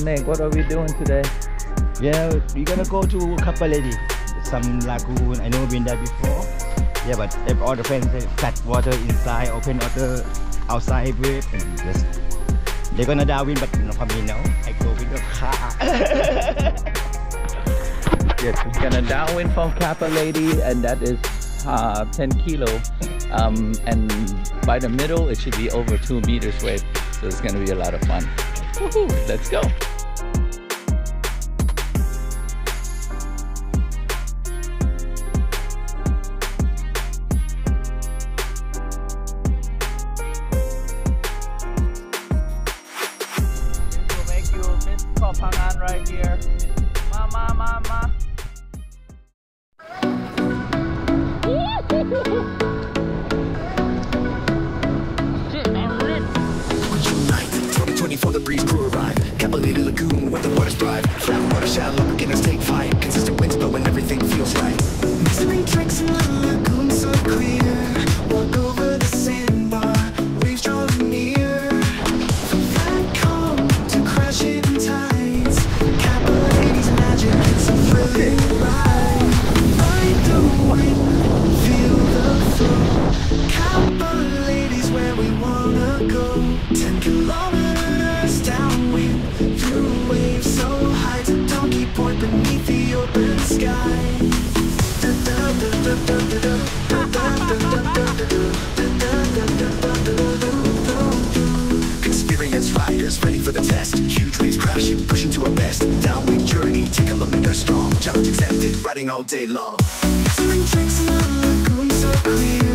Nick, what are we doing today? Yeah, we're gonna go to Kappalady, some lagoon. I never been there before. Yeah, but if all the friends say flat water inside, open water outside with, and just they're gonna downwind, but not for me now. I go with the car. Yes, we're gonna downwind from Kappalady, and that is 10 kilo. And by the middle, it should be over 2 meters wave. So it's gonna be a lot of fun. Woohoo! Let's go! Pangan right here. Mama. Shit, man, what is Night 2024, the breeze crew arrive. Kappalady Lagoon, where the waters thrive. Flat water, shallow, beginners take flight. Consistent winds blowing, everything feels right. Mystery tricks in the lagoon, so clear. Walk over the sandbar, waves drawing near. From flat calm to crashing tides. Kappalady's magic, it's a thrilling ride. Ride the wind, feel the flow. Kappalady's where we wanna go. 10 kilometers downwind, through waves so high to Donkey Point beneath the open sky. Experienced riders ready for the test. Huge waves crashing, pushing to our best. Downwind journey, 10 kilometers strong. Challenge accepted, riding all day long. Mystery tricks in the lagoon so clear.